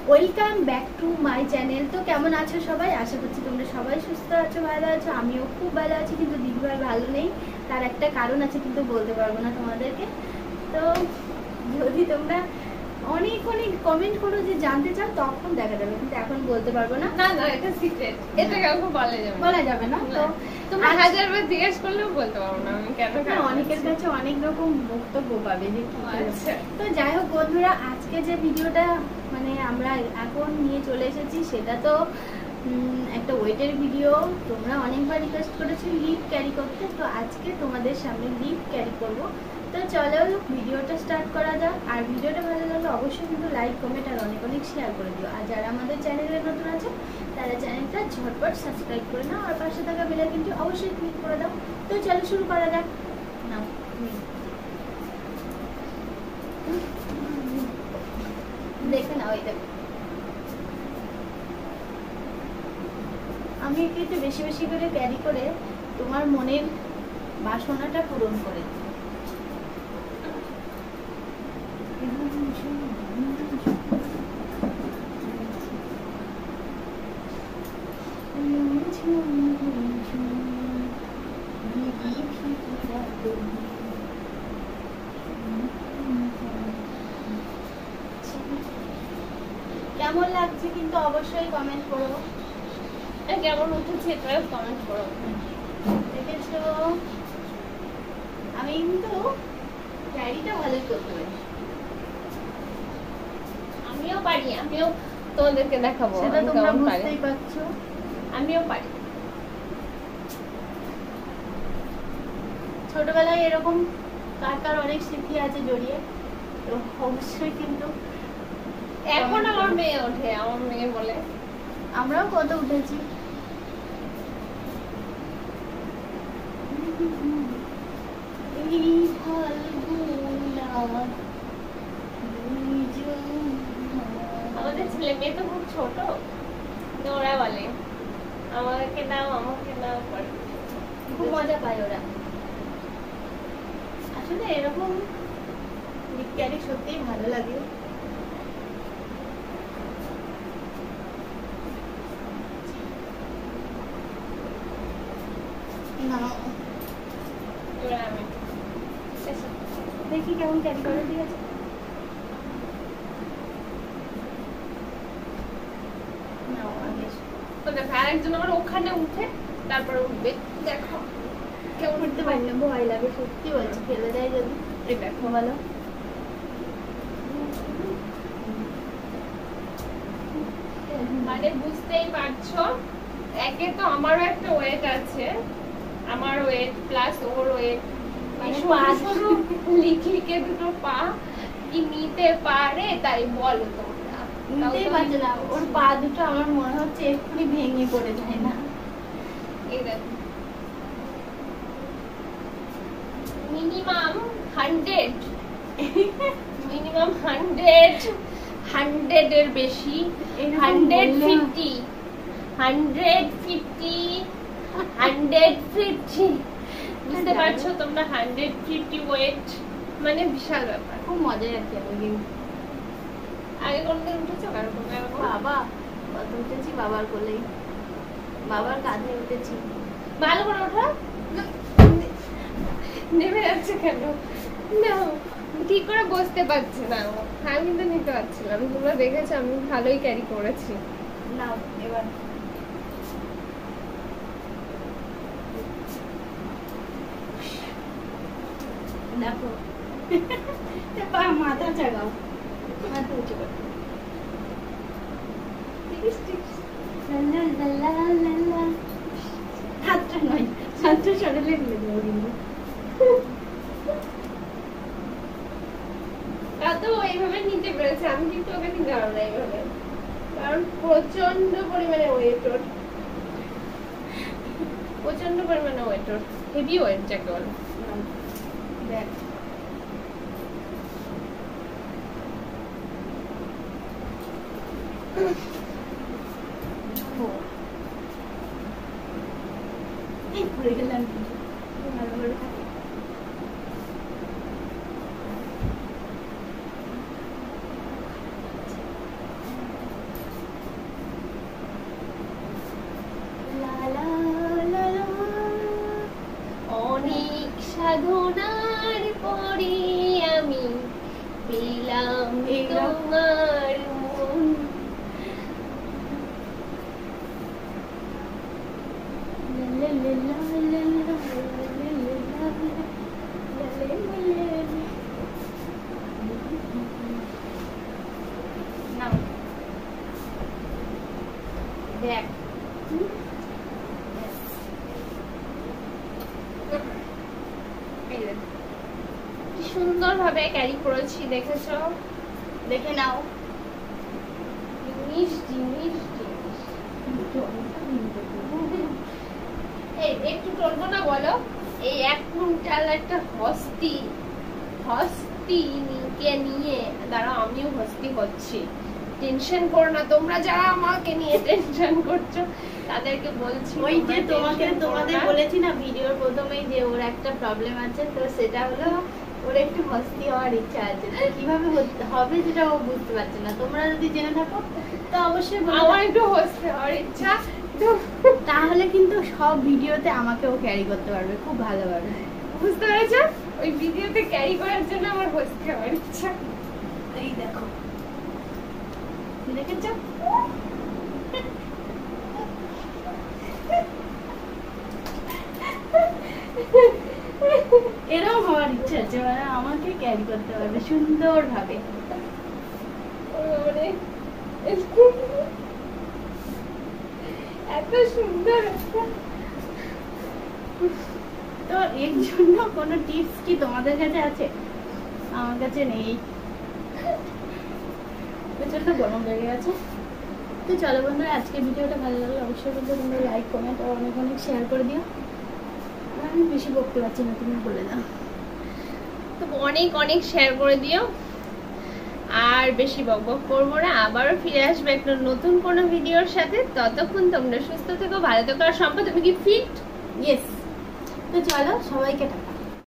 Welcome back to my channel. তো কেমন আছো সবাই? আশা করছি তোমরা সবাই সুস্থ আছো, ভালো আছো। আমিও খুব ভালো আছি, কিন্তু দিদিভাই ভালো নেই। তার একটা কারণ আছে, কিন্তু বলতে পারবো না তোমাদেরকে। তো যদি তোমরা অনেক অনেক কমেন্ট করো যে জানতে চাও, তখন দেখা যাবে, কিন্তু এখন বলতে পারবো না। না না, এটা সিক্রেট, এটা কাউকে বলা যাবে না। তো তোমরা হাজারবার জিজ্ঞেস করলেও বলতে পারবো না আমি কেন। অনেকের কাছে অনেক রকম বক্তব্য পাবে যে কি। আচ্ছা, তো যাই হোক বন্ধুরা, আজকে যে ভিডিওটা মানে আমরা এখন নিয়ে চলে এসেছি, সেটা তো একটা ওয়েটের ভিডিও। তোমরা অনেকবার রিকোয়েস্ট করেছো লিপ ক্যারি করতে, তো আজকে তোমাদের সামনে লিপ ক্যারি করব। তো চলো ভিডিওটা স্টার্ট করা যাক। আর ভিডিওটা ভালো লাগলে অবশ্যই কিন্তু লাইক, কমেন্ট আর অনেক অনেক শেয়ার করে দিও। আর যারা আমাদের চ্যানেলে নতুন আছে তারা চ্যানেলটা ঝটপট সাবস্ক্রাইব করে নাও, আর পাশে থাকা বেল আইকনটি অবশ্যই ক্লিক করে দাও। তো চলো শুরু করা যাক। নাও দেখে নাও, এই দেখো আমি একটু বেশি বেশি করে ক্যারি করে তোমার মনের বাসনাটা পূরণ করে দিই। কেমন লাগছে কিন্তু অবশ্যই কমেন্ট করো। কেমন উঠেছে এটাও কমেন্ট করো। দেখেছো আমি কিন্তু ক্যারিটা ভালোই করতে পারি। আমিও পারি, আমিও তোমাদেরকে দেখাবো সেটা তোমরা বুঝতেই পারছো। আমিও পারি। ছোটবেলায় এরকম কার কার অনেক স্মৃতি আছে জড়িয়ে, তো অবশ্যই কিন্তু এখন আমার মেয়ে ওঠে, আমার মেয়ে বলে আমরাও কত উঠেছি। আমাদের ছেলে মেয়ে তো খুব ছোট, ওরা বলে আমাকে নাও আমাকে নাও করে, খুব মজা পায় ওরা। আসলে এরকম লিপ ক্যারি সত্যিই ভালো লাগে। দেখি কেমন ক্যারি করে। ঠিক আছে, আরেকজন আমার ওখানে উঠে তারপরে উঠবে। দেখো কেমন উঠতে পারি না, ভয় লাগে সত্যি বলছি। ফেলে দেয় যদি। দেখো ভালো মানে বুঝতেই পারছো, একে তো আমারও একটা ওয়েট আছে, আমার ওয়েট প্লাস ওর ওয়েট, লিখলিকে দুটো পা কি নিতে পারে তাই বলো তোমরা? নিতেই পারছে না, ওর পা দুটো আমার মনে হচ্ছে এক্ষুনি ভেঙে পড়ে যায় না। এই দেখো মিনিমাম 100, মিনিমাম 100 এর বেশি, 150 বুঝতে পারছো তোমরা? 150 ওয়েট মানে বিশাল ব্যাপার। খুব মজা লাগছে। আমি আগে কোনদিন উঠেছো কারো কোনো? বাবা কত উঠেছি, বাবার কোলেই, বাবার কাঁধে উঠেছি। ভালো করে ওঠা, নেমে যাচ্ছে কেন? না ঠিক করে বসতে পারছি না, আমি কিন্তু নিতে পারছিলাম। তোমরা দেখেছো আমি ভালোই ক্যারি করেছি। নাও এবার দেখো মাথা চাগাও, মাথা উঁচু করো। হাতটা নয়, হাতটা সরালে নিয়ে দেবো কিন্তু। তো এইভাবে নিতে পেরেছে, আমি কিন্তু ওকে নিতে পারবো না এইভাবে, কারণ প্রচন্ড পরিমাণে ওয়েট ওর, প্রচন্ড পরিমাণে ওয়েট ওর, হেভি ওয়েট যাকে বলে। দেখ ঘুরে গেলাম কিন্তু ভালো করে থাকে। সাধনার পরে আমি পেলাম এইরকম। তোমার মন। নাও দেখ কি সুন্দর ভাবে ক্যারি করেছি, দেখেছো? দেখে নাও। জিনিস জিনিস জিনিস। এই একটু টলবো না বলো? এই 1 কুইন্টাল একটা হস্তি কে নিয়ে দাঁড়াও, আমিও হস্তি হচ্ছি। টেনশন করো না, তোমরা যারা আমাকে নিয়ে টেনশন করছো তাদেরকে বলছি, ওই যে তোমরা tension করো তোমাদের না। বলেছি না ভিডিওর প্রথমেই যে ওর একটা প্রবলেম আছে, তো সেটা হলো ওর একটু হস্তি হওয়ার ইচ্ছা আছে। তো কিভাবে হবে যেটা ও বুঝতে পারছে না। তোমরা যদি জেনে থাকো তো অবশ্যই বলো। আমার একটু হস্তি হওয়ার ইচ্ছা, তো তাহলে কিন্তু সব ভিডিওতে আমাকেও ক্যারি করতে পারবে খুব ভালোভাবে। বুঝতে পেরেছো? ওই ভিডিওতে ক্যারি করার জন্য আমার হস্তি হওয়ার ইচ্ছা। এই দেখো, দেখেছো? এরকম হওয়ার ইচ্ছা আছে, মানে আমাকে ক্যারি করতে পারবে সুন্দরভাবে। ওরে, এত সুন্দর একটা। তো এর জন্য কোনো টিপস কি তোমাদের কাছে আছে? আমার কাছে নেই, প্রচন্ড গরম লেগে গেছে। তো চলো বন্ধুরা, আজকে ভিডিওটা ভালো লাগলে অবশ্যই কিন্তু তোমরা লাইক কমেন্ট আর অনেক অনেক শেয়ার করে দিও। আর আমি বেশি বকতে পারছি না, তুমি বলে দাও। তো অনেক অনেক শেয়ার করে দিও, আর বেশি বকবক করবো না। আবারও ফিরে আসবে একটা নতুন কোনো ভিডিওর সাথে। ততক্ষণ তোমরা সুস্থ থেকো, ভালো থেকো। আর সম্পদ, তুমি কি ফিট? ইয়েস। তো চলো, সবাইকে টাটা।